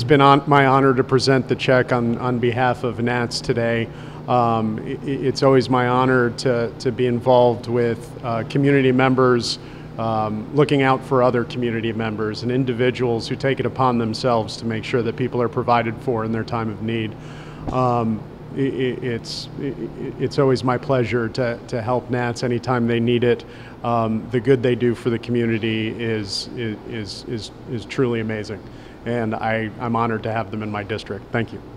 It's been my honor to present the check on behalf of Nats today. It's always my honor to be involved with community members, looking out for other community members and individuals who take it upon themselves to make sure that people are provided for in their time of need. It's always my pleasure to help Nats anytime they need it. The good they do for the community is truly amazing, and I'm honored to have them in my district. Thank you.